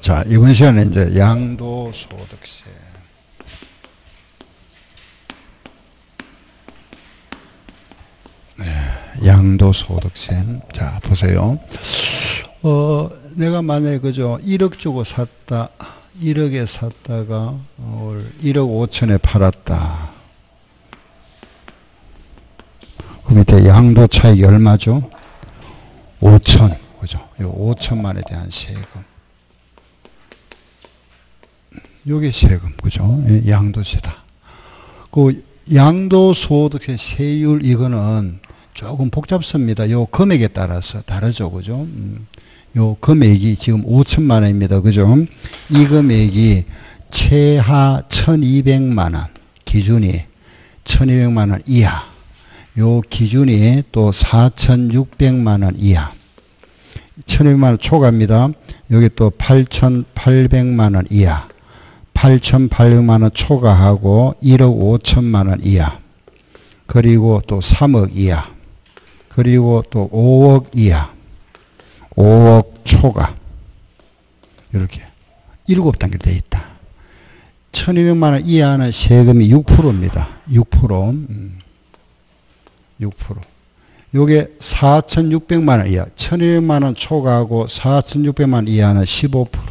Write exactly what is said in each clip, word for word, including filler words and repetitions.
자, 이번 시간에 이제 양도소득세. 네, 양도소득세. 자, 보세요. 어, 내가 만약에 그죠, 일억 주고 샀다. 일억에 샀다가 일억 오천에 팔았다. 그 밑에 양도 차익이 얼마죠? 오천. 그죠? 이 오천만에 대한 세금. 요게 세금. 그죠? 양도세다. 그 양도소득세 세율 이거는 조금 복잡습니다. 요 금액에 따라서 다르죠. 그죠? 음. 요 금액이 지금 오천만 원입니다. 그죠? 이 금액이 최하 천이백만 원 기준이 천이백만 원 이하. 요 기준이 또 사천육백만 원 이하. 천이백만 원 초과입니다. 여기 또 팔천팔백만 원 이하. 팔천팔백만 원 초과하고 일억 오천만 원 이하. 그리고 또 삼억 이하. 그리고 또 오억 이하. 오억 초과. 이렇게 일곱 단계로 되어 있다. 천이백만 원 이하는 세금이 육 퍼센트입니다. 육 퍼센트. 음. 육 퍼센트. 요게 사천육백만 원 이하. 천이백만 원 초과하고 사천육백만 원 이하는 십오 퍼센트.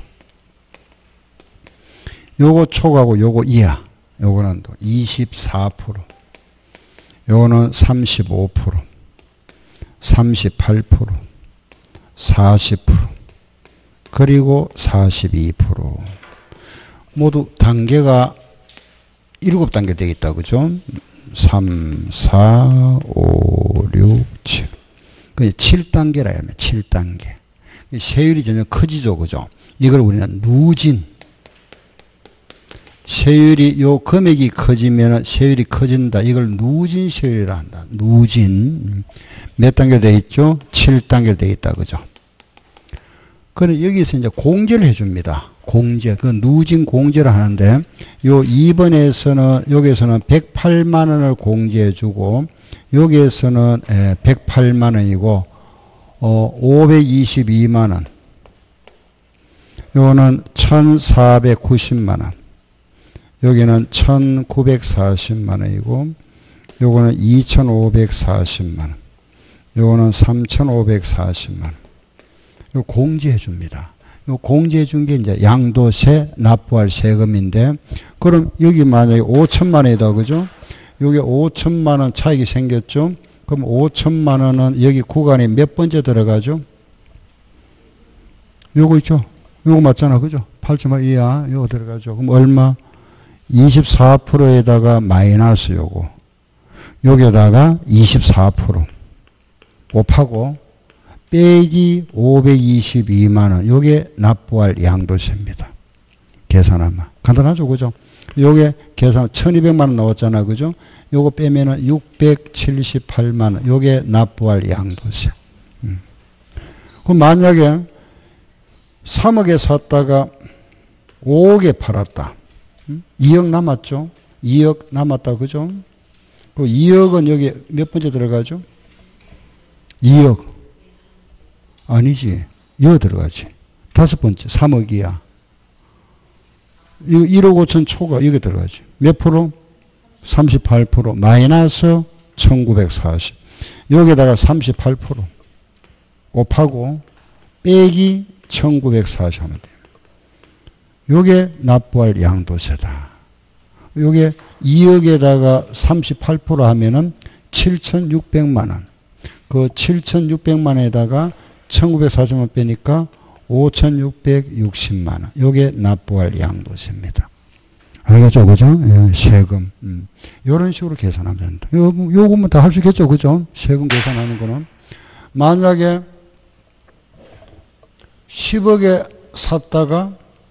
요거 초과하고 요거 이하. 요거는 또 이십사 퍼센트. 요거는 삼십오 퍼센트. 삼십팔 퍼센트. 사십 퍼센트. 그리고 사십이 퍼센트. 모두 단계가 일곱 단계 되겠다. 그죠? 삼, 사, 오, 육, 칠. 그 칠 단계라 하면 칠 단계. 세율이 전혀 커지죠. 그죠? 이걸 우리는 누진. 세율이, 요 금액이 커지면 세율이 커진다. 이걸 누진 세율이라 한다. 누진. 몇 단계 되어 있죠? 칠 단계 되어 있다. 그죠? 그래, 여기서 이제 공제를 해줍니다. 공제. 그 누진 공제를 하는데, 요 이 번에서는, 여기에서는 백팔만 원을 공제해주고, 여기에서는 백팔만 원이고, 어, 오백이십이만 원. 요거는 천사백구십만 원. 여기는 천구백사십만 원이고, 요거는 이천오백사십만 원. 요거는 삼천오백사십만 원. 요 공제해 줍니다. 요 공제해 준 게 이제 양도세 납부할 세금인데, 그럼 여기 만약에 오천만 원이다. 그죠? 여기 오천만 원 차익이 생겼죠? 그럼 오천만 원은 여기 구간이 몇 번째 들어가죠? 요거 있죠? 요거 맞잖아. 그죠? 팔 점 오 이하 요거 들어가죠. 그럼 얼마? 이십사 퍼센트에다가 마이너스 요거. 여기에다가 이십사 퍼센트 곱하고 빼기 오백이십이만 원. 요게 납부할 양도세입니다. 계산하면. 간단하죠. 그죠? 요게 계산 천이백만 원 나왔잖아. 그죠? 요거 빼면은 육백칠십팔만 원. 요게 납부할 양도세. 음. 그럼 만약에 삼억에 샀다가 오억에 팔았다. 음? 이억 남았죠? 이억 남았다. 그죠? 그 이억은 여기 몇 번째 들어가죠? 이억. 아니지. 여기 들어가지. 다섯 번째. 삼억이야. 일억 오천 초과 여기 들어가지. 몇 프로? 삼십팔 퍼센트. 마이너스 천구백사십. 여기다가 삼십팔 퍼센트 곱하고 빼기 천구백사십 하면 돼요. 요게 납부할 양도세다. 요게 이억에다가 삼십팔 퍼센트 하면은 칠천육백만 원. 그 칠천육백만 원에다가 천구백사십 원 빼니까 오천육백육십만 원. 요게 납부할 양도세입니다. 알겠죠? 그죠? 예, 세금. 음. 요런 식으로 계산하면 된다. 요, 요거면 다 할 수 있겠죠? 그죠? 세금 계산하는 거는. 만약에 십억에 샀다가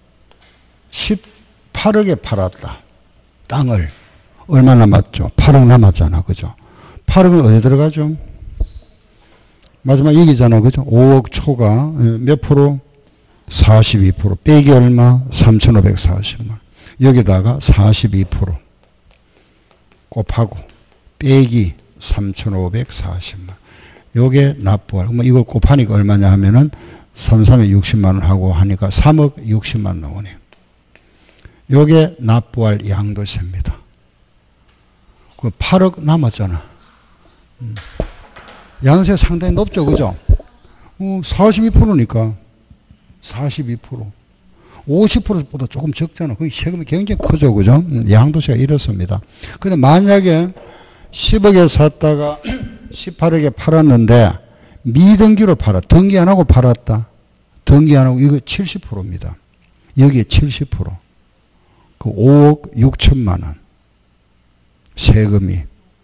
십팔억에 팔았다. 땅을. 얼마 남았죠? 팔억 남았잖아. 그죠? 팔억은 어디 들어가죠? 마지막 얘기잖아. 그죠? 오억 초과. 몇 프로? 사십이 퍼센트. 빼기 얼마? 삼천오백사십만 원. 여기다가 사십이 퍼센트 곱하고 빼기 삼천오백사십만 원. 요게 납부할. 그럼 이걸 곱하니까 얼마냐 하면은 삼삼에 육십만 원 하고 하니까 삼억 육십만 원 나오네요. 요게 납부할 양도세입니다. 그 팔억 남았잖아. 음. 양도세 상당히 높죠, 그죠? 어, 사십이 퍼센트니까. 사십이 퍼센트. 오십 퍼센트보다 조금 적잖아. 그 세금이 굉장히 크죠, 그죠? 음, 양도세가 이렇습니다. 근데 만약에 십억에 샀다가 십팔억에 팔았는데, 미등기로 팔아. 등기 안 하고 팔았다. 등기 안 하고, 이거 칠십 퍼센트입니다. 여기에 칠십 퍼센트. 그 오억 육천만 원. 세금이.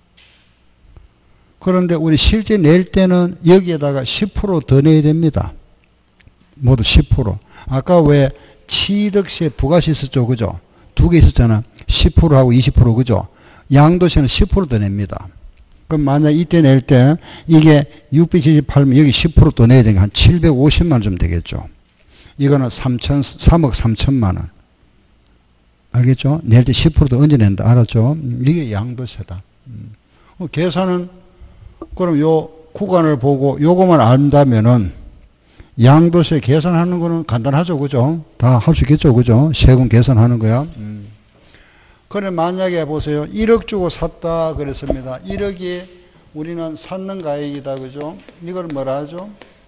그런데 우리 실제 낼 때는 여기에다가 십 퍼센트 더 내야 됩니다. 모두 십 퍼센트. 아까 왜 취득세 부가세 있었죠, 그죠? 두 개 있었잖아. 십 퍼센트하고 이십 퍼센트, 그죠? 양도세는 십 퍼센트 더 냅니다. 그럼 만약 이때 낼 때 이게 육백칠십팔만 여기 십 퍼센트 더 내야 되니까 한 칠백오십만 원 좀 되겠죠. 이거는 삼천, 삼억 삼천만 원. 알겠죠? 낼 때 십 퍼센트 더 얹어낸다. 알았죠? 이게 양도세다. 어, 계산은 그럼 요 구간을 보고 요거만 안다면은 양도세 계산하는 거는 간단하죠, 그죠? 다 할 수 있겠죠, 그죠? 세금 계산하는 거야. 음. 그래 만약에 보세요. 일억 주고 샀다 그랬습니다. 일억이 우리는 샀는 가액이다, 그죠? 이걸 뭐라 하죠?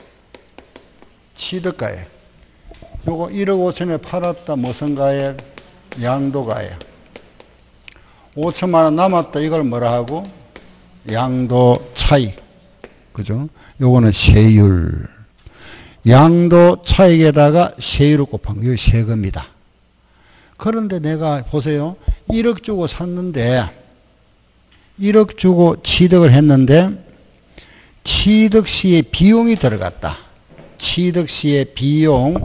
취득가액. 요거 일억 오천에 팔았다. 무슨 가액? 양도가액. 오천만 원 남았다. 이걸 뭐라 하고? 양도 차익. 그죠? 요거는 세율. 양도 차익에다가 세율을 곱한 거. 이게 세금이다. 그런데 내가 보세요. 일억 주고 샀는데, 일억 주고 취득을 했는데, 취득 시에 비용이 들어갔다. 취득 시에 비용.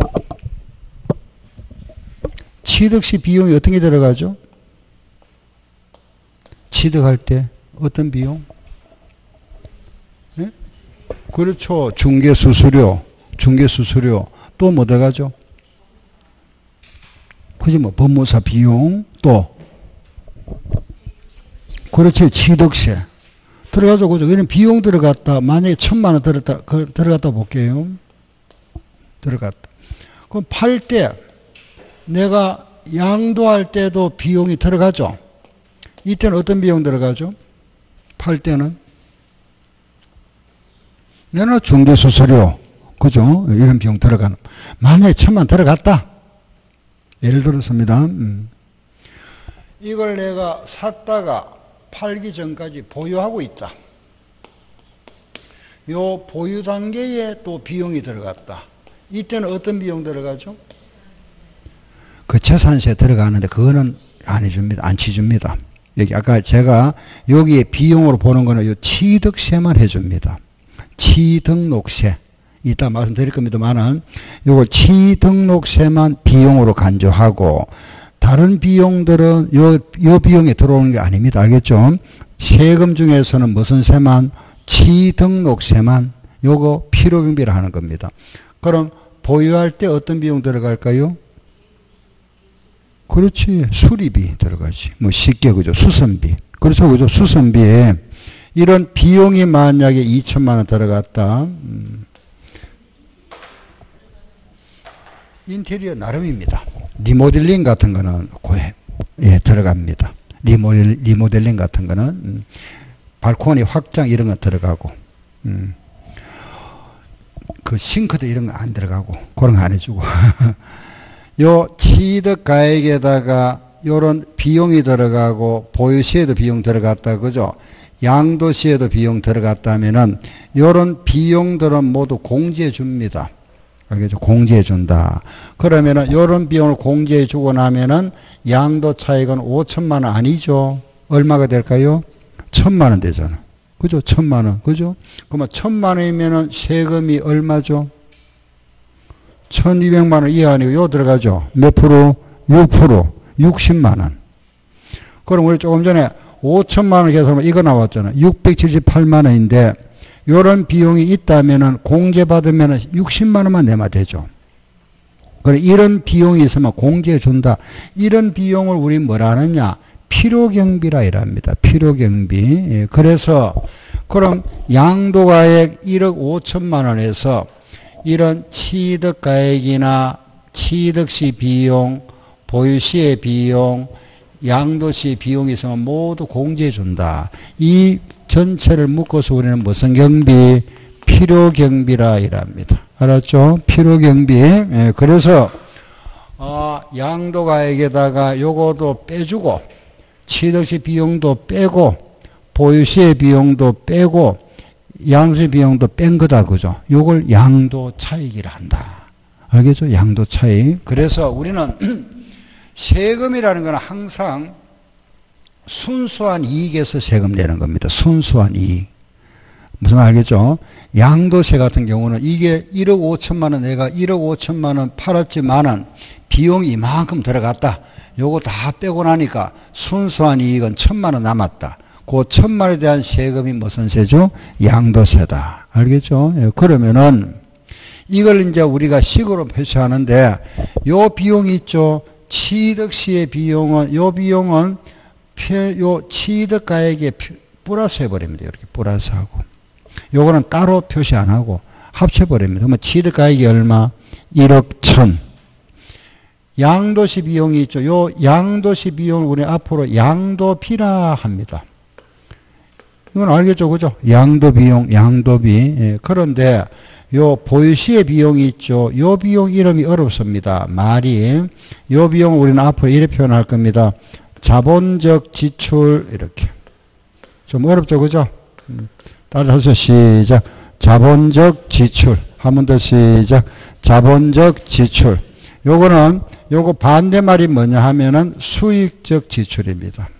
취득 시 비용이 어떤 게 들어가죠? 취득할 때 어떤 비용? 네? 그렇죠. 중개수수료, 중개수수료. 또 뭐 들어가죠? 그지 뭐 법무사 비용, 또 그렇지 취득세 들어가죠, 그죠? 이런 비용 들어갔다. 만약에 천만 원 들었다, 그, 들어갔다 볼게요. 들어갔다. 그럼 팔 때 내가 양도할 때도 비용이 들어가죠. 이때는 어떤 비용 들어가죠? 팔 때는 내가 중개수수료, 그죠? 이런 비용 들어가는. 만약에 천만 들어갔다. 예를 들었습니다. 음. 이걸 내가 샀다가 팔기 전까지 보유하고 있다. 요 보유 단계에 또 비용이 들어갔다. 이때는 어떤 비용 들어가죠? 그 재산세 들어가는데 그거는 안 해줍니다. 안 치줍니다. 여기 아까 제가 여기에 비용으로 보는 거는 요 취득세만 해줍니다. 취등록세. 이따 말씀드릴 겁니다만은 요거 취등록세만 비용으로 간주하고 다른 비용들은 요, 요 비용에 들어오는 게 아닙니다. 알겠죠? 세금 중에서는 무슨 세만? 취등록세만 요거 필요경비를 하는 겁니다. 그럼 보유할 때 어떤 비용 들어갈까요? 그렇지. 수리비 들어가지. 뭐 쉽게 그죠. 수선비. 그렇죠. 그죠. 수선비에 이런 비용이 만약에 이천만 원 들어갔다. 음. 인테리어 나름입니다. 리모델링 같은 거는 고해, 예, 들어갑니다. 리모델, 리모델링 같은 거는 음, 발코니 확장 이런 거 들어가고 음, 그 싱크대 이런 거 안 들어가고 그런 거 안 해주고 요 취득가액에다가 요런 비용이 들어가고 보유시에도 비용 들어갔다, 그죠? 양도시에도 비용 들어갔다면은 요런 비용들은 모두 공제해 줍니다. 알겠죠? 공제해 준다. 그러면은 요런 비용을 공제해 주고 나면은 양도 차익은 오천만 원 아니죠? 얼마가 될까요? 천만 원 되잖아. 그죠? 천만 원. 그죠? 그러면 천만 원이면은 세금이 얼마죠? 천이백만 원 이하 아니고 요 들어가죠? 몇 프로? 육 퍼센트. 육십만 원. 그럼 우리 조금 전에 오천만 원 계산하면 이거 나왔잖아. 육백칠십팔만 원인데 요런 비용이 있다면은 공제받으면은 육십만 원만 내면 되죠. 그래, 이런 비용이 있으면 공제해 준다. 이런 비용을 우리 뭐라 하느냐? 필요경비라 이랍니다. 필요경비. 예, 그래서, 그럼 양도가액 일억 오천만 원에서 이런 취득가액이나 취득시 비용, 보유시의 비용, 양도시 비용이 있으면 모두 공제해 준다. 이 전체를 묶어서 우리는 무슨 경비? 필요경비라 이랍니다. 알았죠? 필요경비. 예, 그래서 어, 양도가액에다가 요거도 빼주고 취득시 비용도 빼고 보유시의 비용도 빼고 양도시 비용도 뺀 거다. 그죠? 요걸 양도 차익이라 한다. 알겠죠? 양도 차익. 그래서 우리는 세금이라는 건 항상 순수한 이익에서 세금 내는 겁니다. 순수한 이익. 무슨 말 알겠죠? 양도세 같은 경우는 이게 일억 오천만 원 내가 일억 오천만 원 팔았지만은 비용이 이만큼 들어갔다. 요거 다 빼고 나니까 순수한 이익은 천만 원 남았다. 그 천만 원에 대한 세금이 무슨 세죠? 양도세다. 알겠죠? 예, 그러면은 이걸 이제 우리가 식으로 표시하는데 요 비용이 있죠? 취득시의 비용은 요 비용은 요 취득가액에 플러스 해버립니다. 이렇게 플러스 하고 요거는 따로 표시 안 하고 합쳐버립니다. 그러면 취득가액이 얼마? 일억 천. 양도시 비용이 있죠. 요 양도시 비용을 우리 앞으로 양도비라 합니다. 이건 알겠죠? 그죠? 양도비용, 양도비. 예, 그런데 요 보유시의 비용이 있죠. 요 비용 이름이 어렵습니다. 말이. 요 비용을 우리는 앞으로 이렇게 표현할 겁니다. 자본적 지출 이렇게. 좀 어렵죠? 그죠? 따라서 시작. 자본적 지출. 한 번 더 시작. 자본적 지출. 요거는 요거 반대말이 뭐냐 하면은 수익적 지출입니다.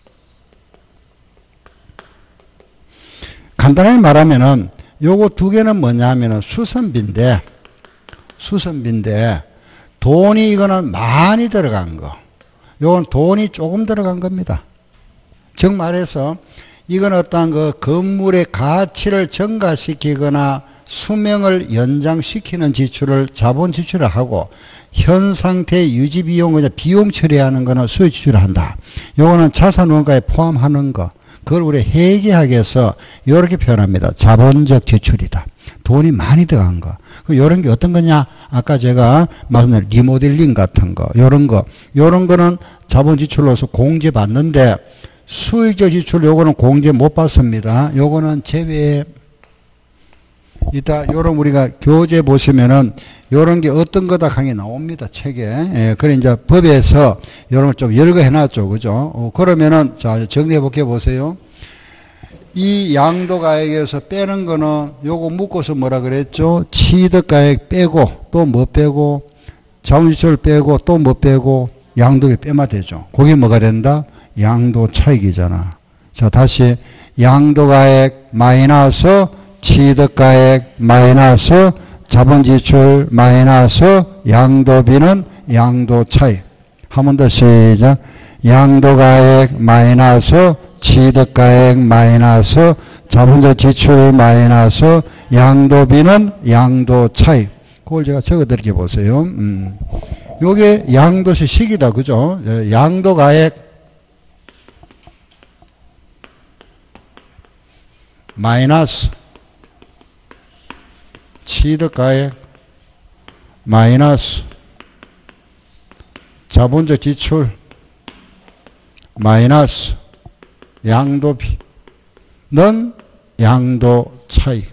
간단하게 말하면은 요거 두 개는 뭐냐 하면은 수선비인데, 수선비인데, 돈이 이거는 많이 들어간 거. 요건 돈이 조금 들어간 겁니다. 즉 말해서, 이건 어떤 그 건물의 가치를 증가시키거나 수명을 연장시키는 지출을 자본 지출을 하고, 현 상태 유지 비용을 비용 처리하는 거는 수익 지출을 한다. 요거는 자산 원가에 포함하는 거. 그걸 우리 회계학에서 이렇게 표현합니다. 자본적 지출이다. 돈이 많이 들어간 거. 이런 게 어떤 거냐? 아까 제가 말씀드린 리모델링 같은 거, 이런 거, 이런 거는 자본 지출로서 공제 받는데 수익적 지출 요거는 공제 못 받습니다. 요거는 제외. 이따 요런 우리가 교재 보시면은 요런 게 어떤 거다 강의 나옵니다. 책에. 예, 그래 이제 법에서 요런 걸 좀 열거해 놨죠. 그죠? 어, 그러면은 자, 정리해 볼게 보세요. 이 양도가액에서 빼는 거는 요거 묶어서 뭐라 그랬죠? 취득가액 빼고 또 뭐 빼고 자본지출 빼고 또 뭐 빼고 양도비 빼면 되죠. 그게 뭐가 된다? 양도 차익이잖아. 자, 다시 양도가액 마이너스 취득가액 마이너스 자본지출 마이너스 양도비는 양도차익. 한 번 더 시작. 양도가액 마이너스 취득가액 마이너스 자본지출 마이너스 양도비는 양도차익. 그걸 제가 적어드릴게 보세요. 음. 요게 양도시 식이다. 그죠? 양도가액 마이너스 취득가액 마이너스 자본적 지출 마이너스 양도비는 양도 차익.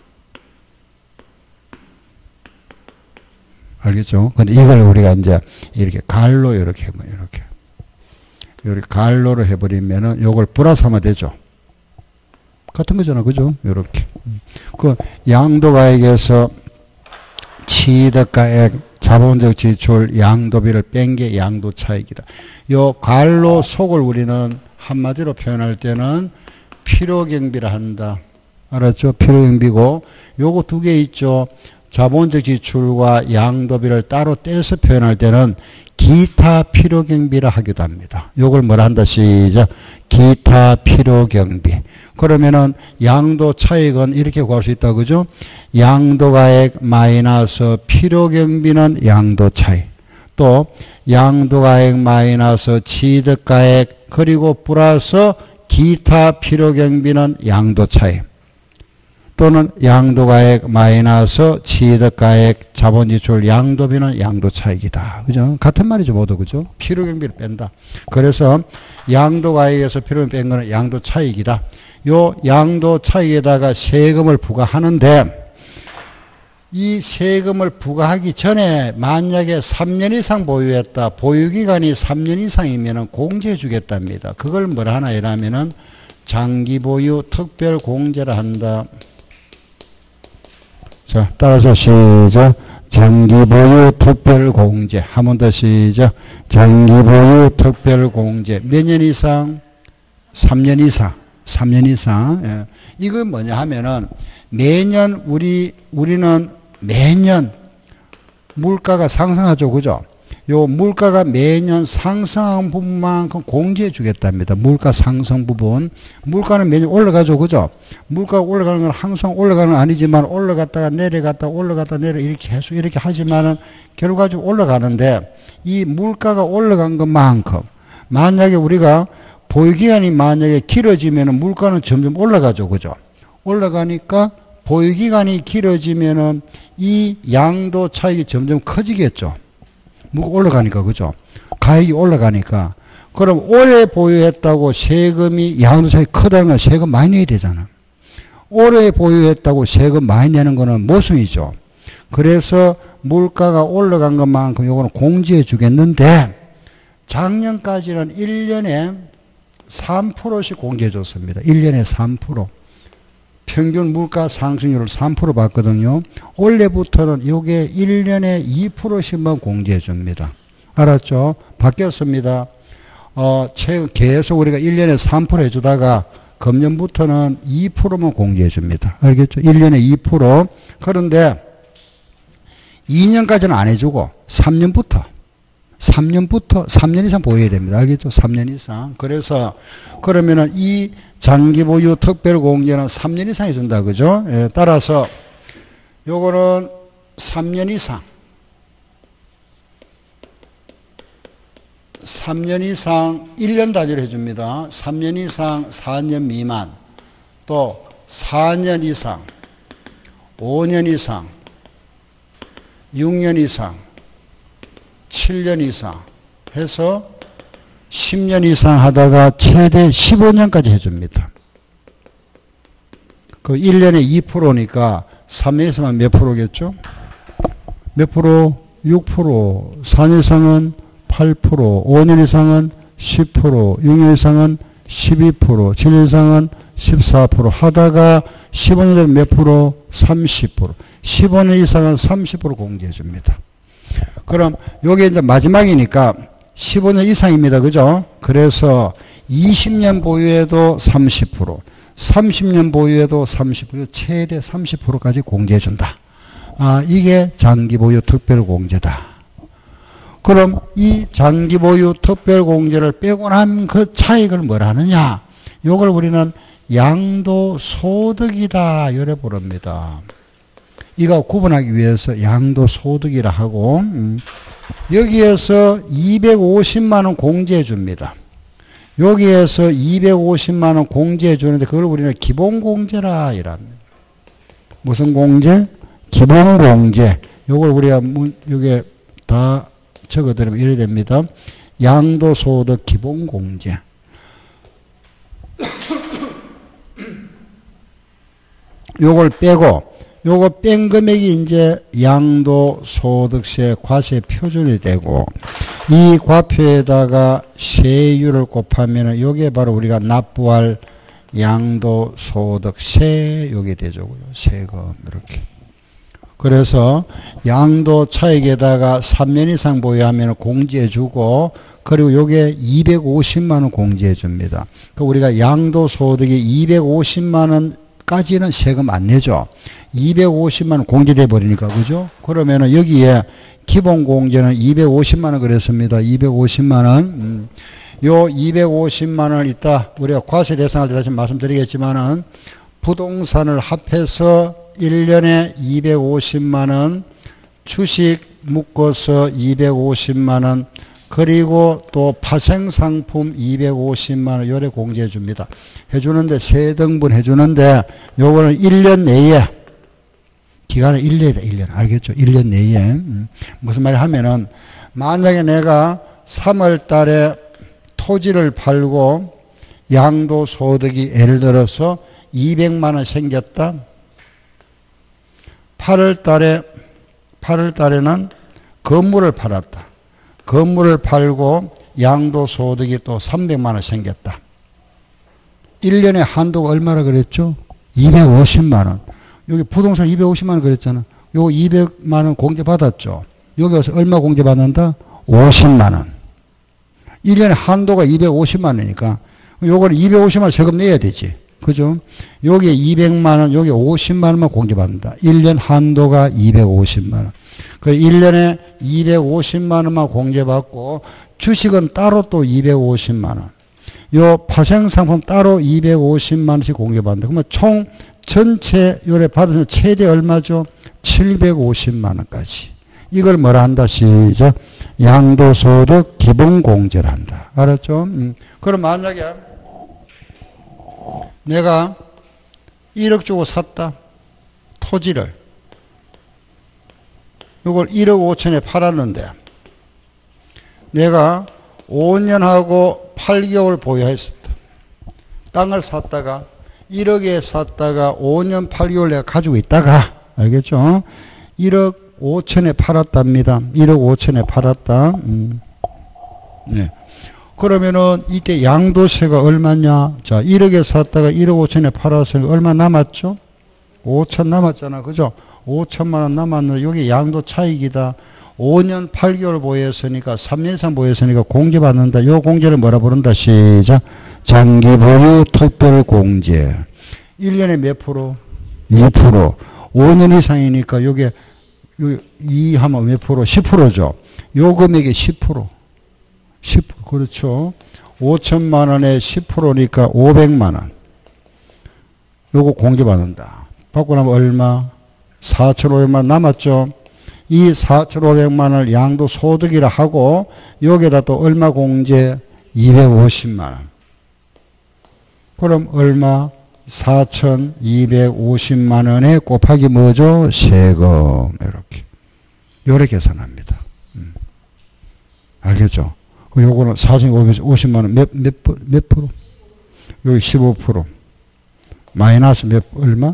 알겠죠? 근데 이걸 우리가 이제 이렇게 갈로 이렇게 해버 이렇게 이렇게 갈로로 해버리면은 요걸 플러스하면 되죠. 같은 거잖아. 그죠? 요렇게. 그 양도가액에서 취득가액, 자본적 지출, 양도비를 뺀 게 양도차익이다. 요 갈로 속을 우리는 한마디로 표현할 때는 필요경비라 한다. 알았죠? 필요경비고 요거 두 개 있죠. 자본적 지출과 양도비를 따로 떼서 표현할 때는 기타 필요경비라 하기도 합니다. 요걸 뭐라 한다? 시작. 기타 필요경비. 그러면은 양도 차익은 이렇게 구할 수 있다. 그죠? 양도가액 마이너스 필요경비는 양도 차익. 또 양도가액 마이너스 취득가액 그리고 플러스 기타 필요경비는 양도 차익. 또는 양도가액 마이너스 취득가액 자본지출 양도비는 양도차익이다. 그죠? 같은 말이죠, 모두. 그죠? 필요경비를 뺀다. 그래서 양도가액에서 필요경비 뺀 거는 양도차익이다. 요 양도차익에다가 세금을 부과하는데 이 세금을 부과하기 전에 만약에 삼 년 이상 보유했다. 보유기간이 삼 년 이상이면 공제해 주겠답니다. 그걸 뭐라 하나 이라면은 장기보유 특별공제라 한다. 자, 따라서 시작. 장기보유 특별공제. 한 번 더 시작. 장기보유 특별공제. 몇 년 이상? 삼 년 이상. 삼 년 이상. 예. 이건 뭐냐 하면은 매년 우리, 우리는 매년 물가가 상승하죠. 그죠? 요 물가가 매년 상승한 부분만큼 공제해 주겠답니다. 물가 상승 부분. 물가는 매년 올라가죠. 그죠? 물가가 올라가는 건 항상 올라가는 건 아니지만 올라갔다가 내려갔다가 올라갔다가 내려 이렇게 계속 이렇게 하지만은 결과적으로 올라가는데 이 물가가 올라간 것만큼 만약에 우리가 보유기간이 만약에 길어지면은 물가는 점점 올라가죠. 그죠? 올라가니까 보유기간이 길어지면은 이 양도 차익이 점점 커지겠죠. 물가 올라가니까, 그죠? 가액이 올라가니까. 그럼 오래 보유했다고 세금이 양도 차익이 크다는 건 세금 많이 내야 되잖아. 오래 보유했다고 세금 많이 내는 거는 모순이죠. 그래서 물가가 올라간 것만큼 요거는 공제해 주겠는데 작년까지는 일 년에 삼 퍼센트씩 공제해 줬습니다. 일 년에 삼 퍼센트. 평균 물가 상승률을 삼 퍼센트 받거든요. 올해부터는 이게 일 년에 이 퍼센트씩만 공제해 줍니다. 알았죠? 바뀌었습니다. 어, 최근 계속 우리가 일 년에 삼 퍼센트 해주다가 금년부터는 이 퍼센트만 공제해 줍니다. 알겠죠? 일 년에 이 퍼센트. 그런데 이 년까지는 안 해주고 삼 년부터 삼 년부터 삼 년 이상 보여야 됩니다. 알겠죠? 삼 년 이상. 그래서 그러면은 이 장기보유 특별공제는 삼 년 이상 해준다. 그죠? 예, 따라서 요거는 삼 년 이상. 삼 년 이상 일 년 단위로 해줍니다. 삼 년 이상 사 년 미만. 또 사 년 이상, 오 년 이상, 육 년 이상, 칠 년 이상 해서 십 년 이상 하다가 최대 십오 년까지 해줍니다. 그 일 년에 이 퍼센트니까 삼 년에서만 몇 프로겠죠? 몇 프로? 육 퍼센트. 사 년 이상은 팔 퍼센트. 오 년 이상은 십 퍼센트. 육 년 이상은 십이 퍼센트. 칠 년 이상은 십사 퍼센트 하다가 십오 년 되면 몇 프로? 삼십 퍼센트. 십오 년 이상은 삼십 퍼센트 공제해 줍니다. 그럼 요게 이제 마지막이니까 십오 년 이상입니다. 그죠? 그래서 이십 년 보유해도 삼십 퍼센트, 삼십 년 보유해도 삼십 퍼센트, 최대 삼십 퍼센트까지 공제해 준다. 아, 이게 장기보유 특별공제다. 그럼 이 장기보유 특별공제를 빼고 난 그 차익을 뭐라 하느냐? 요걸 우리는 양도소득이다. 이래 부릅니다. 이거 구분하기 위해서 양도소득이라 하고, 음. 여기에서 이백오십만 원 공제해 줍니다. 여기에서 이백오십만 원 공제해 주는데 그걸 우리는 기본공제라 이랍니다. 무슨 공제? 기본공제. 요걸 우리가 여기에 다 적어드리면 이래 됩니다. 양도소득 기본공제. 요걸 빼고 요거 뺀 금액이 이제 양도소득세 과세 표준이 되고 이 과표에다가 세율을 곱하면 요게 바로 우리가 납부할 양도소득세 요게 되죠. 세금 이렇게. 그래서 양도 차익에다가 삼 년 이상 보유하면 공제해 주고 그리고 요게 이백오십만 원 공제해 줍니다. 그 우리가 양도소득이 이백오십만 원 까지는 세금 안 내죠. 이백오십만 원 공제돼 버리니까, 그죠? 그러면은 여기에 기본 공제는 이백오십만 원 그랬습니다. 이백오십만 원. 음. 요 이백오십만 원을 이따 우리가 과세 대상할 때 다시 말씀드리겠지만은 부동산을 합해서 일 년에 이백오십만 원, 주식 묶어서 이백오십만 원, 그리고 또 파생상품 이백오십만 원 요래 공제해 줍니다. 해주는데 세 등분 해주는데 요거는 일 년 내에 기간은 일 년이다. 일 년. 알겠죠? 일 년 내에. 음. 무슨 말을 하면은 만약에 내가 삼월 달에 토지를 팔고 양도소득이 예를 들어서 이백만 원 생겼다. 팔월 달에 팔월 달에는 건물을 팔았다. 건물을 팔고 양도소득이 또 삼백만 원 생겼다. 일 년에 한도가 얼마라 그랬죠? 이백오십만 원. 여기 부동산 이백오십만 원 그랬잖아. 요거 이백만 원 공제 받았죠. 여기 와서 얼마 공제 받는다? 오십만 원. 일 년에 한도가 이백오십만 원이니까 요거는 이백오십만 원 세금 내야 되지. 그죠? 여기에 이백만 원, 여기 오십만 원만 공제받는다. 일 년 한도가 이백오십만 원. 그 일 년에 이백오십만 원만 공제받고 주식은 따로 또 이백오십만 원. 요 파생상품 따로 이백오십만 원씩 공제받는다. 그러면 총 전체 요래 받으면 최대 얼마죠? 칠백오십만 원까지. 이걸 뭐라 한다? 시작. 양도소득 기본공제를 한다. 알았죠? 음. 그럼 만약에 내가 일억 주고 샀다. 토지를. 이걸 일억 오천에 팔았는데 내가 오 년하고 팔 개월 보유했었다. 땅을 샀다가 일억에 샀다가 오 년 팔 개월 내가 가지고 있다가 알겠죠? 일억 오천에 팔았답니다. 일억 오천에 팔았다. 음. 네. 그러면은 이때 양도세가 얼마냐? 자, 일억에 샀다가 일억 오천에 팔았으니 얼마 남았죠? 오천 남았잖아. 그죠? 오천만 원 남았는데 여기 양도 차익이다. 오 년 팔 개월 보유했으니까 삼 년 이상 보유했으니까 공제받는다. 요 공제를 뭐라 부른다? 시작. 장기 보유 특별 공제. 일 년에 몇 프로? 이 퍼센트. 오 년 이상이니까 요게 이 하면 몇 프로? 십 퍼센트죠. 요 금액이 십 퍼센트. 십 퍼센트. 그렇죠. 오천만 원에 십 퍼센트니까 오백만 원. 요거 공제받는다. 받고 나면 얼마? 사천오백만 원 남았죠. 이 사천오백만 원을 양도소득이라 하고 여기에다 또 얼마 공제? 이백오십만 원. 그럼 얼마? 사천이백오십만 원에 곱하기 뭐죠? 세금. 이렇게. 요렇게 계산합니다. 음. 알겠죠? 그 요거는 사천오백오십만 원 몇, 몇, 몇 프로? 여기 십오 퍼센트. 마이너스 몇, 얼마?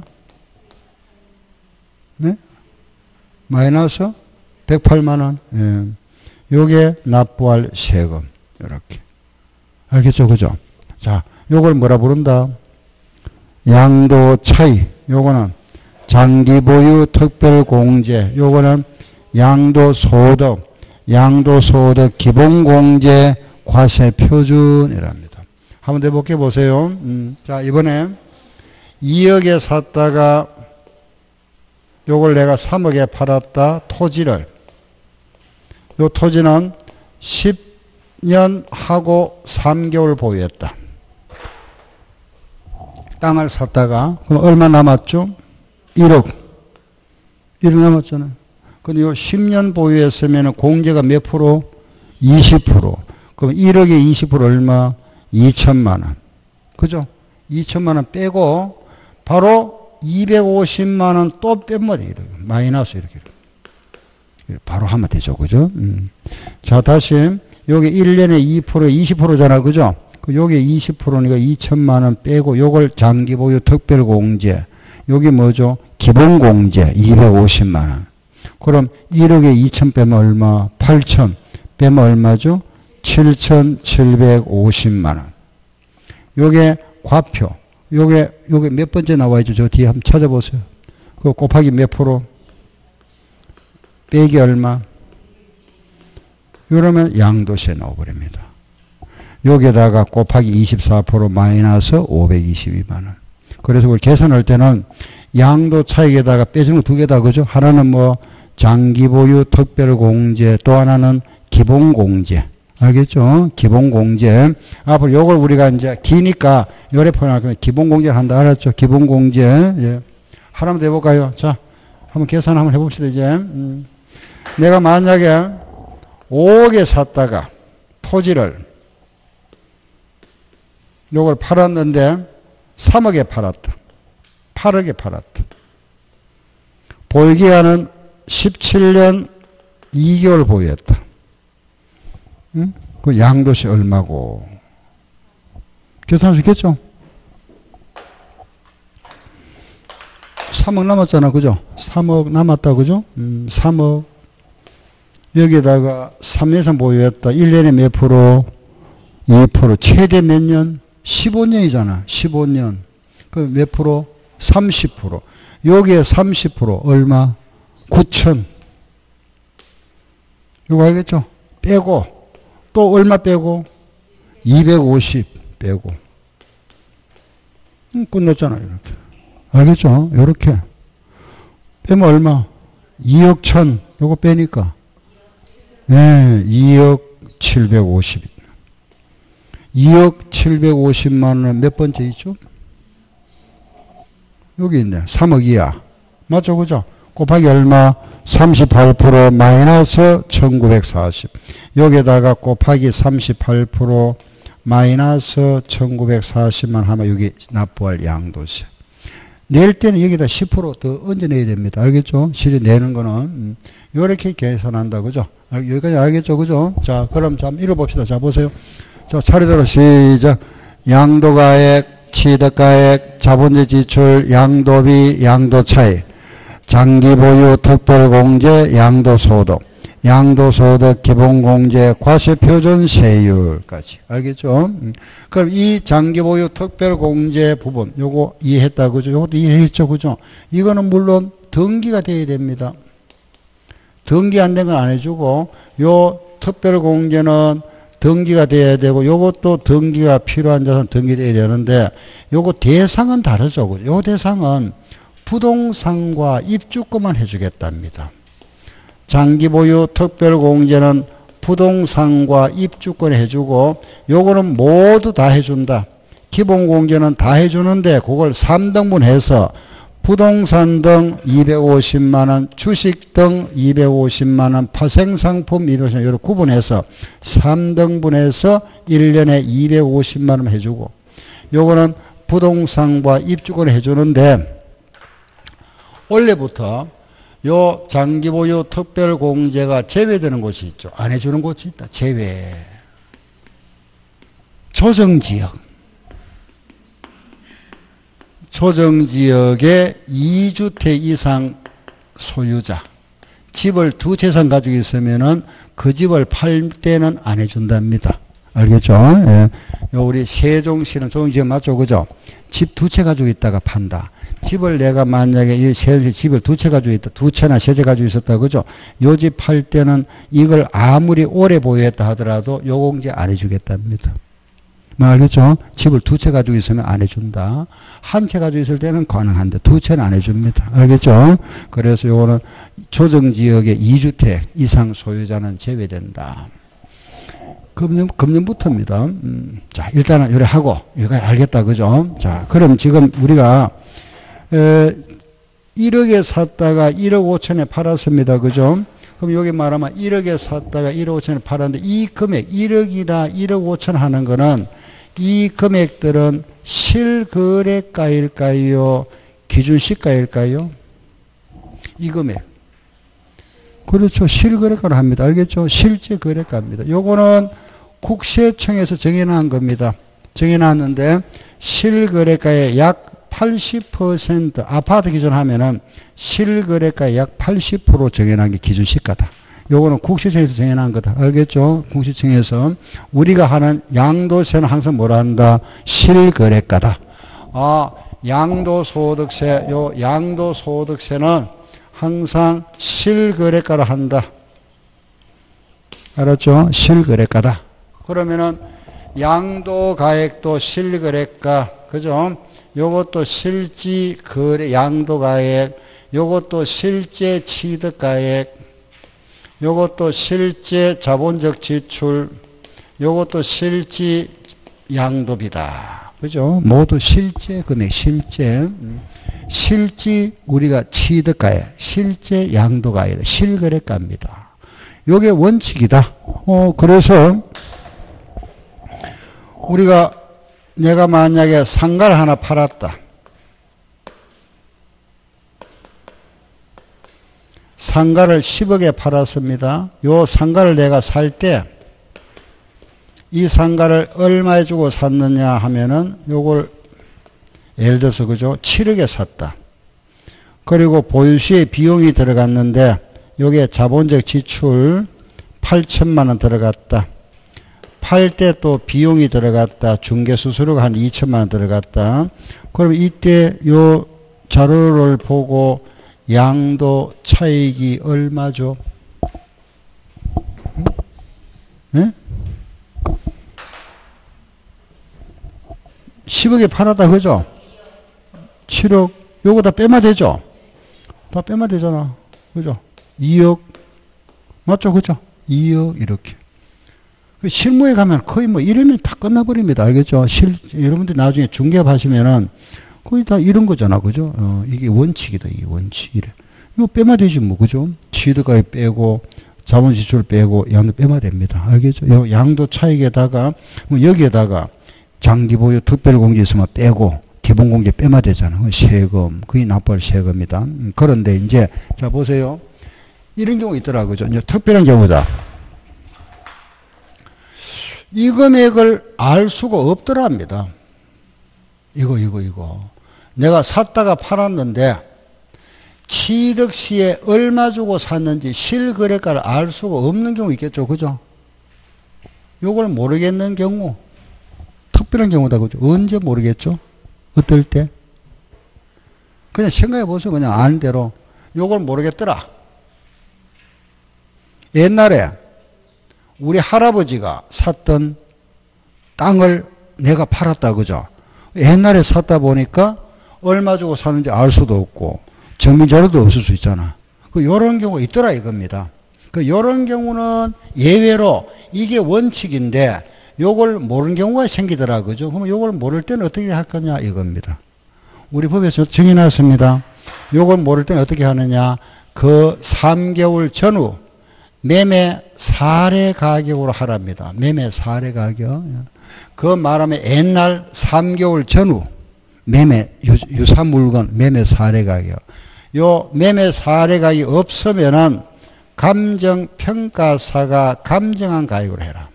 네? 마이너스 백팔만 원. 예. 요게 납부할 세금. 이렇게. 알겠죠? 그죠? 자, 요걸 뭐라 부른다? 양도 차이. 요거는 장기 보유 특별 공제. 요거는 양도 소득. 양도 소득 기본 공제 과세 표준이랍니다. 한번 더 볼게 보세요. 음, 자, 이번에 이억에 샀다가 요걸 내가 삼억에 팔았다. 토지를. 요 토지는 십 년 하고 삼 개월 보유했다. 땅을 샀다가 그럼 얼마 남았죠? 일억. 일억 남았잖아요. 근데 요 십 년 보유했으면 공제가 몇 프로? 이십 퍼센트. 그럼 일억에 이십 퍼센트 얼마? 이천만 원. 그죠? 이천만 원 빼고 바로 이백오십만 원 또 빼면 돼요. 마이너스 이렇게. 바로 하면 되죠. 그죠? 음. 자, 다시 여기 일 년에 이 퍼센트, 이십 퍼센트잖아. 그죠? 여기 이십 퍼센트니까 이천만 원 빼고 요걸 장기 보유 특별 공제. 여기 뭐죠? 기본 공제 이백오십만 원. 그럼 일억에 이천 빼면 얼마? 팔천 빼면 얼마죠? 칠천칠백오십만 원. 요게 과표. 요게 요게 몇 번째 나와 있죠? 저 뒤에 한번 찾아보세요. 그 곱하기 몇 프로? 빼기 얼마? 이러면 양도세 나와버립니다. 여기에다가 곱하기 이십사 퍼센트 마이너스 오백이십이만 원. 그래서 우리 계산할 때는 양도 차익에다가 빼주는 거 두 개다. 그죠? 하나는 뭐 장기 보유 특별 공제, 또 하나는 기본 공제. 알겠죠? 기본 공제. 앞으로 요걸 우리가 이제 기니까 요래 표현할 기본 공제를 한다. 알았죠? 기본 공제. 예. 하나만 더 해볼까요? 자, 한번 계산 한번 해봅시다, 이제. 음. 내가 만약에 오억에 샀다가 토지를 요걸 팔았는데 삼억에 팔았다. 팔억에 팔았다. 보유기간은 십칠 년 이 개월 보유했다. 응? 그 양도세 얼마고? 계산할 수 있겠죠? 삼억 남았잖아. 그죠? 삼억 남았다. 그죠? 음, 삼억. 여기다가 삼 년 이상 보유했다. 일 년에 몇 프로? 이 퍼센트. 최대 몇 년? 십오 년이잖아. 십오 년. 그 몇 프로? 삼십 퍼센트. 여기에 삼십 퍼센트. 얼마? 구천. 이거 알겠죠? 빼고. 또 얼마 빼고? 이백오십 빼고. 음, 끝났잖아. 이렇게. 알겠죠? 이렇게. 빼면 얼마? 이억 천. 요거 빼니까. 예, 이억 칠백오십. 이억 칠백오십만 원은 몇 번째 있죠? 여기 있네. 삼억 이하. 맞죠? 그죠? 곱하기 얼마? 삼십팔 퍼센트 마이너스 천구백사십. 여기다가 곱하기 삼십팔 퍼센트 마이너스 천구백사십만 하면 여기 납부할 양도세. 낼 때는 여기다 십 퍼센트 더 얹어내야 됩니다. 알겠죠? 실제 내는 거는. 이렇게 계산한다. 그죠? 여기까지 알겠죠? 그죠? 자, 그럼 좀 읽어봅시다. 자, 보세요. 자, 차례대로 시작. 양도가액, 취득가액, 자본재 지출, 양도비, 양도차익, 장기보유, 특별공제, 양도소득, 양도소득, 기본공제, 과세표준세율까지. 알겠죠? 그럼 이 장기보유, 특별공제 부분, 요거 이해했다. 그죠? 요것도 이해했죠? 그죠? 이거는 물론 등기가 돼야 됩니다. 등기 안 된 건 안 해주고, 요 특별공제는 등기가 돼야 되고, 요것도 등기가 필요한 자산 등기돼야 되는데, 요거 대상은 다르죠. 요 대상은 부동산과 입주권만 해주겠답니다. 장기보유 특별공제는 부동산과 입주권 해주고, 요거는 모두 다 해준다. 기본공제는 다 해주는데, 그걸 삼 등분 해서 부동산 등 이백오십만 원, 주식 등 이백오십만 원, 파생상품 이백오십만 원, 이렇게 구분해서 삼 등분해서 일 년에 이백오십만 원 해주고, 요거는 부동산과 입주권을 해주는데, 원래부터 요 장기보유 특별공제가 제외되는 곳이 있죠. 안 해주는 곳이 있다. 제외. 조정지역. 조정지역의 이 주택 이상 소유자. 집을 두 채 이상 가지고 있으면은 그 집을 팔 때는 안 해준답니다. 알겠죠? 예. 우리 세종시는 조정지역 맞죠? 그죠? 집 두 채 가지고 있다가 판다. 집을 내가 만약에 이 세종시 집을 두 채 가지고 있다. 두 채나 세 채 가지고 있었다. 그죠? 요 집 팔 때는 이걸 아무리 오래 보유했다 하더라도 요공제 안 해주겠답니다. 뭐 알겠죠? 집을 두 채 가지고 있으면 안 해준다. 한 채 가지고 있을 때는 가능한데 두 채는 안 해줍니다. 알겠죠? 그래서 요거는 조정지역의 이 주택 이상 소유자는 제외된다. 금년, 금년부터입니다. 음, 자, 일단은 요래 하고, 이거 알겠다. 그죠? 자, 그럼 지금 우리가, 에, 일억에 샀다가 일억 오천에 팔았습니다. 그죠? 그럼 여기 말하면 일억에 샀다가 일억 오천에 팔았는데 이 금액, 일억이나 일억 오천 하는 거는 이 금액들은 실거래가일까요? 기준시가일까요? 이 금액. 그렇죠. 실거래가로 합니다. 알겠죠? 실제 거래가입니다. 요거는 국세청에서 정해놓은 겁니다. 정해놨는데 실거래가의 약 팔십 퍼센트 아파트 기준 하면은 실거래가의 약 팔십 퍼센트 정해놓은 게 기준시가다. 요거는 국세청에서 정해놓은 거다. 알겠죠? 국세청에서 우리가 하는 양도세는 항상 뭐라 한다? 실거래가다. 아, 양도소득세, 요 양도소득세는 항상 실거래가로 한다. 알았죠? 실거래가다. 그러면은 양도가액도 실거래가, 그죠? 요것도 실지 거래 양도가액, 요것도 실제 취득가액, 요것도 실제 자본적 지출, 요것도 실지 양도비다. 그죠? 모두 실제 금액, 실제. 실지 우리가 취득가액, 실제 양도가액, 실거래가입니다. 요게 원칙이다. 어, 그래서 우리가 내가 만약에 상가를 하나 팔았다. 상가를 십억에 팔았습니다. 요 상가를 내가 살 때 이 상가를 얼마에 주고 샀느냐 하면은 요걸 예를 들어서 그죠? 칠억에 샀다. 그리고 보유 시에 비용이 들어갔는데 요게 자본적 지출 팔천만 원 들어갔다. 팔 때 또 비용이 들어갔다. 중개수수료가 한 이천만 원 들어갔다. 그럼 이때 요 자료를 보고 양도 차익이 얼마죠? 네? 십억에 팔았다 그죠? 칠억 요거 다 빼면 되죠? 다 빼면 되잖아. 그죠? 이억 맞죠? 그죠? 이억 이렇게. 실무에 가면 거의 뭐 이러면 다 끝나버립니다. 알겠죠? 실, 여러분들 나중에 중개업 하시면은 거의 다 이런 거잖아. 그죠? 어, 이게 원칙이다. 이 원칙. 이래. 이거 빼면 되지 뭐. 그죠? 취득가액 빼고, 자본지출 빼고, 양도 빼면 됩니다. 알겠죠? 요 양도 차익에다가, 뭐 여기에다가 장기보유 특별공제 있으면 빼고, 기본공제 빼면 되잖아. 세금. 그게 납부할 세금이다. 그런데 이제, 자, 보세요. 이런 경우 있더라고요. 그죠? 이제 특별한 경우다. 이 금액을 알 수가 없더랍니다. 이거, 이거, 이거. 내가 샀다가 팔았는데, 취득 시에 얼마 주고 샀는지 실거래가를 알 수가 없는 경우 있겠죠. 그죠? 요걸 모르겠는 경우, 특별한 경우다. 그죠? 언제 모르겠죠? 어떨 때? 그냥 생각해 보세요. 그냥 아는 대로. 요걸 모르겠더라. 옛날에 우리 할아버지가 샀던 땅을 내가 팔았다. 그죠? 옛날에 샀다 보니까 얼마 주고 샀는지 알 수도 없고 증빙 자료도 없을 수 있잖아. 그 요런 경우가 있더라 이겁니다. 그 요런 경우는 예외로 이게 원칙인데 요걸 모르는 경우가 생기더라. 그죠? 그러면 요걸 모를 때는 어떻게 할 거냐 이겁니다. 우리 법에서 정해놨습니다. 요걸 모를 때는 어떻게 하느냐. 그 삼 개월 전후 매매 사례 가격으로 하랍니다. 매매 사례 가격. 그 말하면 옛날 삼 개월 전후 매매 유사 물건 매매 사례 가격. 요 매매 사례 가격이 없으면은 감정평가사가 감정한 가격으로 해라.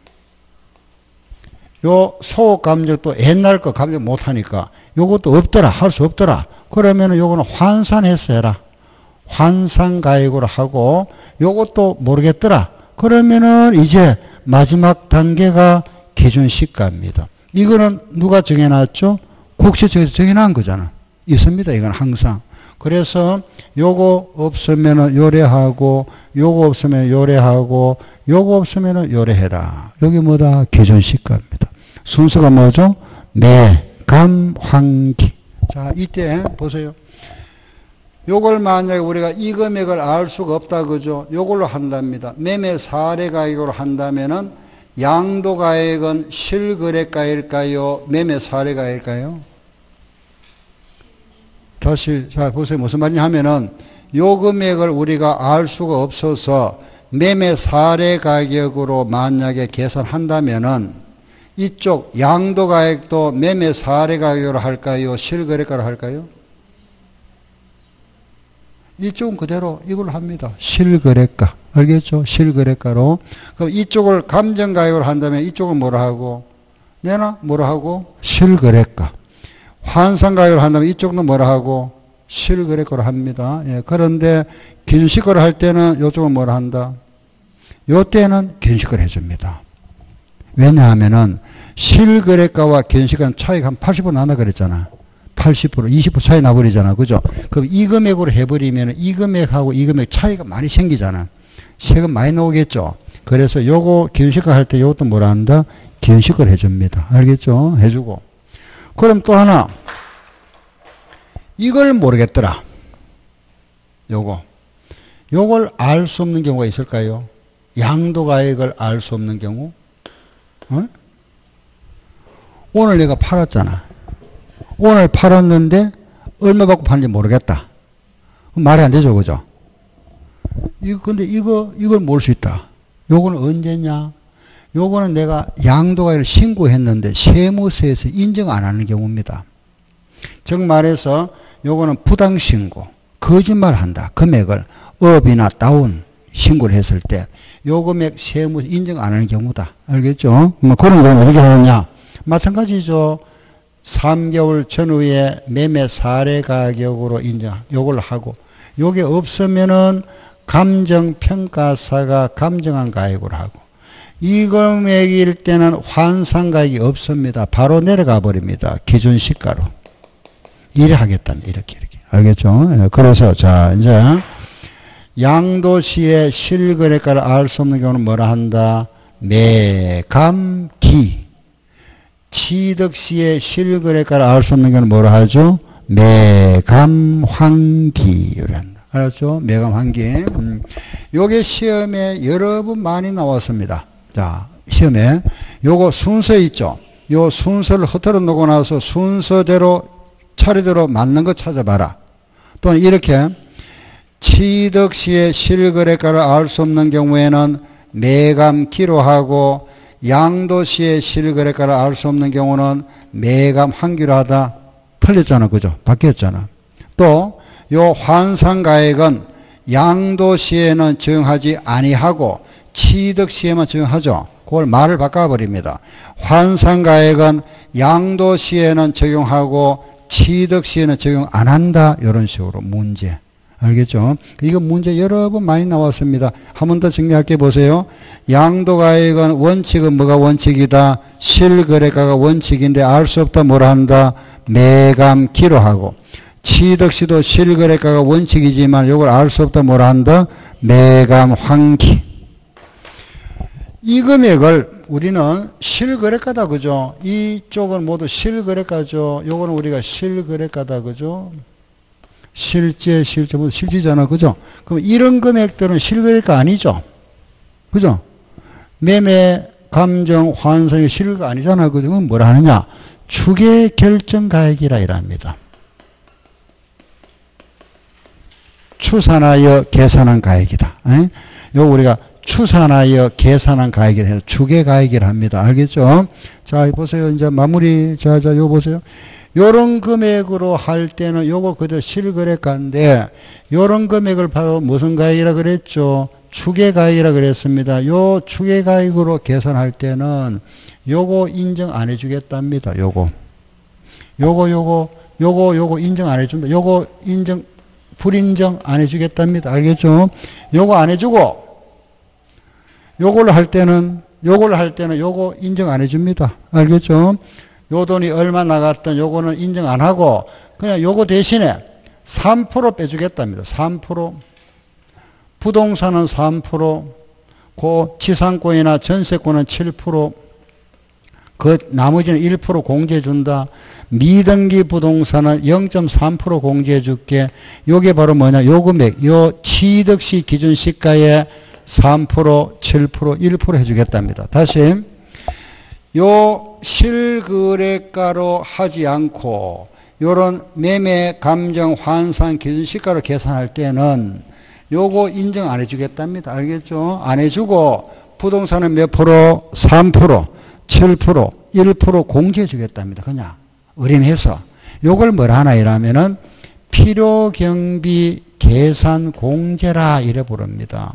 요 소득 감정도 옛날 거 감정 못하니까 요것도 없더라. 할 수 없더라. 그러면은 요거는 환산해서 해라. 환산 가액으로 하고 요것도 모르겠더라. 그러면은 이제 마지막 단계가 기준시가입니다. 이거는 누가 정해놨죠? 국세청에서 정해놓은 거잖아. 있습니다. 이건 항상. 그래서 요거 없으면은 요래하고 요거 없으면 요래하고 요거 없으면은 요래해라. 여기 뭐다? 기준시가입니다. 순서가 뭐죠? 매, 감, 환기. 자, 이때 보세요. 요걸 만약에 우리가 이 금액을 알 수가 없다 그죠? 요걸로 한답니다. 매매 사례 가액으로 한다면은 양도 가액은 실거래가일까요? 매매 사례 가액일까요? 다시 자 보세요. 무슨 말이냐 하면은 요 금액을 우리가 알 수가 없어서 매매 사례 가격으로 만약에 계산한다면은 이쪽 양도 가액도 매매 사례 가격으로 할까요? 실거래가로 할까요? 이쪽은 그대로 이걸 합니다. 실거래가. 알겠죠? 실거래가로. 그럼 이쪽을 감정가액으로 한다면 이쪽은 뭐라 하고? 내나 뭐라 하고? 실거래가. 환산가액으로 한다면 이쪽은 뭐라 하고? 실거래가로 합니다. 예, 그런데 기준시가로 할 때는 이쪽은 뭐라 한다? 요때는 기준시가를 해줍니다. 왜냐하면은 실거래가와 기준시가는 차이가 한 팔십 퍼센트 나나 그랬잖아. 팔십 퍼센트, 이십 퍼센트 차이 나버리잖아. 그죠? 그럼 이 금액으로 해버리면 이 금액하고 이 금액 차이가 많이 생기잖아. 세금 많이 나오겠죠? 그래서 요거 기준시가 할 때 요것도 뭐라 한다? 기준시가를 해줍니다. 알겠죠? 해주고. 그럼 또 하나. 이걸 모르겠더라. 요거. 요걸 알 수 없는 경우가 있을까요? 양도가액을 알 수 없는 경우? 어? 오늘 내가 팔았잖아. 오늘 팔았는데 얼마 받고 파는지 모르겠다. 말이 안 되죠, 그죠? 이거 근데 이거 이걸 모를 수 있다. 요거는 언제냐? 요거는 내가 양도가액을 신고했는데 세무서에서 인정 안 하는 경우입니다. 즉 말해서 요거는 부당신고, 거짓말한다. 금액을 업이나 다운 신고를 했을 때 요 금액 세무서 인정 안 하는 경우다. 알겠죠? 뭐 그런 경우는 어떻게 하느냐. 마찬가지죠. 삼 개월 전후에 매매 사례 가격으로 인정, 요걸 하고, 요게 없으면은 감정평가사가 감정한 가액으로 하고, 이 금액일 때는 환산가액이 없습니다. 바로 내려가 버립니다. 기준 시가로. 이래 하겠다는, 이렇게, 이렇게. 알겠죠? 그래서, 자, 이제, 양도시에 실거래가를 알 수 없는 경우는 뭐라 한다? 매감기. 취득시에 실거래가를 알 수 없는 경우는 뭐라 하죠? 매감환기. 이래 한다. 알았죠? 매감환기. 음. 요게 시험에 여러 번 많이 나왔습니다. 자, 시험에. 요거 순서 있죠? 요 순서를 흐트러 놓고 나서 순서대로 차례대로 맞는 거 찾아봐라. 또는 이렇게 취득 시에 실거래가를 알 수 없는 경우에는 매감기로 하고 양도 시에 실거래가를 알 수 없는 경우는 매감환기로 하다. 틀렸잖아. 그죠? 바뀌었잖아. 또 요 환산가액은 양도 시에는 적용하지 아니하고 취득 시에만 적용하죠. 그걸 말을 바꿔버립니다. 환산가액은 양도 시에는 적용하고 취득 시에는 적용 안 한다. 이런 식으로 문제. 알겠죠? 이거 문제 여러 번 많이 나왔습니다. 한 번 더 정리할게 보세요. 양도가액은 원칙은 뭐가 원칙이다? 실거래가가 원칙인데 알 수 없다. 뭐라 한다? 매감기로 하고. 취득시도 실거래가가 원칙이지만 이걸 알 수 없다. 뭐라 한다? 매감환기. 이 금액을 우리는 실거래가다. 그죠? 이쪽은 모두 실거래가죠. 요거는 우리가 실거래가다. 그죠? 실제, 실제, 모두 실지잖아. 그죠? 그럼 이런 금액들은 실거래가 아니죠? 그죠? 매매, 감정, 환산이 실거래가 아니잖아. 그죠? 그럼 뭐라 하느냐? 추계 결정 가액이라 이랍니다. 추산하여 계산한 가액이다. 에? 요 우리가 추산하여 계산한 가액이라 해서 추계 가액이라 합니다. 알겠죠? 자, 보세요. 이제 마무리. 자, 자, 요 보세요. 요런 금액으로 할 때는 요거 그대로 실거래가인데, 요런 금액을 바로 무슨 가액이라 그랬죠? 추계 가액이라 그랬습니다. 요 추계 가액으로 계산할 때는 요거 인정 안 해주겠답니다. 요거. 요거, 요거, 요거, 요거 인정 안 해준다. 요거 인정, 불인정 안 해주겠답니다. 알겠죠? 요거 안 해주고, 요걸로 할 때는, 요걸로 할 때는 요거 인정 안 해줍니다. 알겠죠? 요 돈이 얼마 나갔던 요거는 인정 안 하고, 그냥 요거 대신에 삼 퍼센트 빼주겠답니다. 삼 퍼센트. 부동산은 삼 퍼센트, 그 지상권이나 전세권은 칠 퍼센트, 그 나머지는 일 퍼센트 공제해준다. 미등기 부동산은 영 점 삼 퍼센트 공제해줄게. 요게 바로 뭐냐? 요 금액, 요 취득시 기준 시가에 삼 퍼센트, 칠 퍼센트, 일 퍼센트 해주겠답니다. 다시, 요 실거래가로 하지 않고 요런 매매, 감정, 환산, 기준 시가로 계산할 때는 요거 인정 안 해주겠답니다. 알겠죠? 안 해주고 부동산은 몇 프로? 삼 퍼센트, 칠 퍼센트, 일 퍼센트 공제해 주겠답니다. 그냥 어림해서. 요걸 뭐라 하나 이라면은 필요경비 계산 공제라 이래 부릅니다.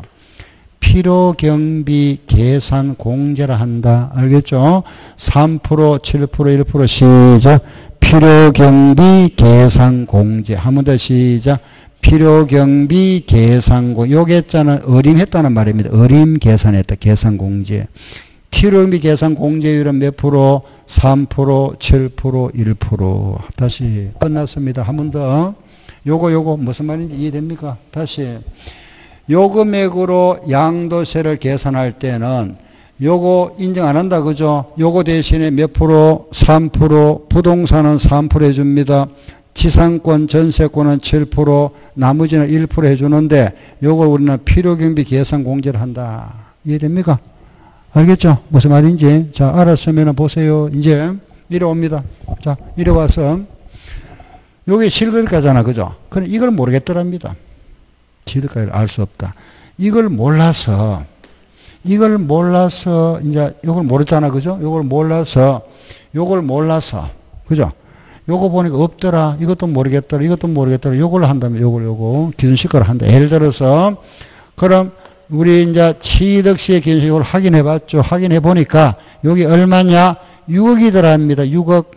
필요경비 계산 공제라 한다. 알겠죠? 삼 퍼센트, 칠 퍼센트, 일 퍼센트 시작. 필요경비 계산 공제. 한 번 더 시작. 필요경비 계산 공제. 요 계자는 어림했다는 말입니다. 어림 계산했다. 계산 공제. 필요경비 계산 공제율은 몇 프로? 삼 퍼센트, 칠 퍼센트, 일 퍼센트. 다시 끝났습니다. 한 번 더. 요거 요거 무슨 말인지 이해됩니까? 다시. 요 금액으로 양도세를 계산할 때는 요거 인정 안 한다. 그죠? 요거 대신에 몇 프로? 삼 퍼센트, 부동산은 삼 퍼센트 해줍니다. 지상권, 전세권은 칠 퍼센트, 나머지는 일 퍼센트 해주는데 요걸 우리는 필요경비 계산 공제를 한다. 이해됩니까? 알겠죠? 무슨 말인지. 자, 알았으면 보세요. 이제 이래 옵니다. 자, 이래 와서 요게 실거래가잖아. 그죠? 그럼 이걸 모르겠더랍니다. 취득가액을 알 수 없다. 이걸 몰라서 이걸 몰라서, 이제, 요걸 모르잖아. 그죠? 요걸 몰라서, 요걸 몰라서, 그죠? 요거 보니까 없더라. 이것도 모르겠더라. 이것도 모르겠더라. 요걸 한다면, 요걸, 요거, 기준식을 한다. 예를 들어서, 그럼, 우리 이제 취득시의 기준식을 확인해 봤죠. 확인해 보니까, 여기 얼마냐? 육억이더랍니다. 육억.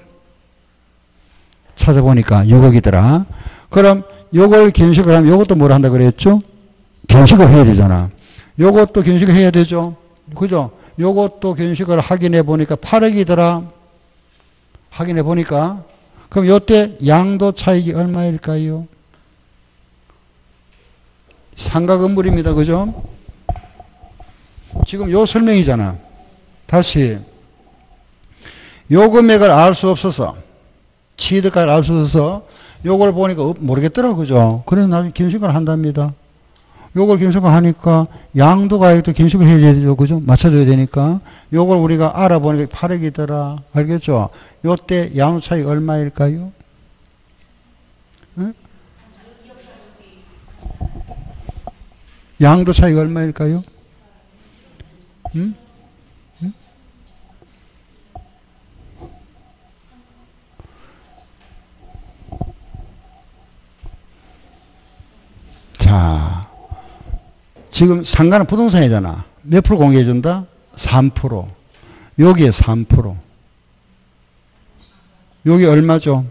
찾아보니까 육억이더라. 그럼, 요걸 기준식을 하면 요것도 뭘 한다 그랬죠? 기준식을 해야 되잖아. 요것도 기준식을 해야 되죠. 그죠? 요것도 기준식을 확인해 보니까 팔억이더라. 확인해 보니까. 그럼 요때 양도 차익이 얼마일까요? 상가 건물입니다. 그죠? 지금 요 설명이잖아. 다시. 요 금액을 알 수 없어서, 취득가를 알 수 없어서, 요걸 보니까 모르겠더라. 그죠? 그래서 나중에 기준식을 한답니다. 요걸 기준식을 하니까 양도 가액도 기준식을 해야 되죠. 그죠? 맞춰줘야 되니까. 요걸 우리가 알아보니까 팔억이더라. 알겠죠? 요때 양도 차익 얼마일까요? 응? 양도 차익 얼마일까요? 응? 응? 자, 지금 상가는 부동산이잖아. 몇 프로 공개해준다? 삼 퍼센트. 여기에 삼 퍼센트. 여기 얼마죠?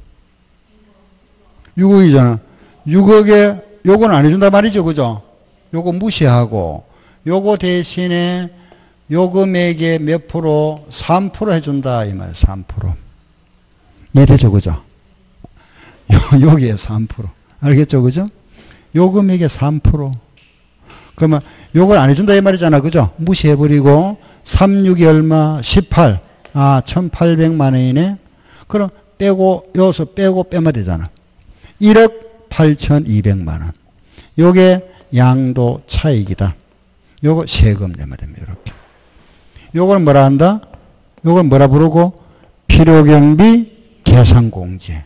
육억이잖아. 육억에 요건 안 해준다 말이죠. 그죠? 요거 무시하고 요거 대신에 요 금액의 몇 프로? 삼 퍼센트 해준다. 이 말 삼 퍼센트. 이해되죠? 그죠? 요, 여기에 삼 퍼센트. 알겠죠? 그죠? 요 금액의 삼 퍼센트. 그러면 요걸 안 해준다 이 말이잖아. 그죠? 무시해버리고 삼십육이 얼마? 십팔. 아, 천팔백만 원이네. 그럼 빼고 여기서 빼고 빼면 되잖아. 일억 팔천이백만 원. 요게 양도 차익이다. 요거 세금 내면 됩니다. 이렇게. 요걸 뭐라 한다? 요걸 뭐라 부르고? 필요경비 계산공제.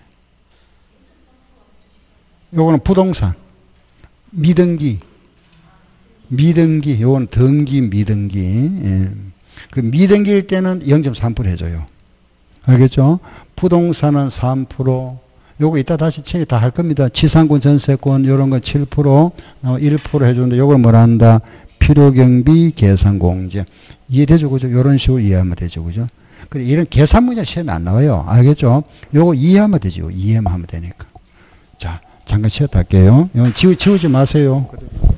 요거는 부동산. 미등기. 미등기. 요건 등기, 미등기. 예. 그 미등기일 때는 영 점 삼 퍼센트 해줘요. 알겠죠? 부동산은 삼 퍼센트. 요거 이따 다시 책에 다 할 겁니다. 지상권, 전세권, 요런 건 칠 퍼센트, 일 퍼센트 해주는데 요걸 뭐라 한다? 필요경비 계산공제. 이해되죠? 그죠? 요런 식으로 이해하면 되죠. 그죠? 근데 이런 계산 문제 시험에 안 나와요. 알겠죠? 요거 이해하면 되죠. 이해만 하면 되니까. 자, 잠깐 쉬었다 할게요. 이건 지우, 지우지 마세요.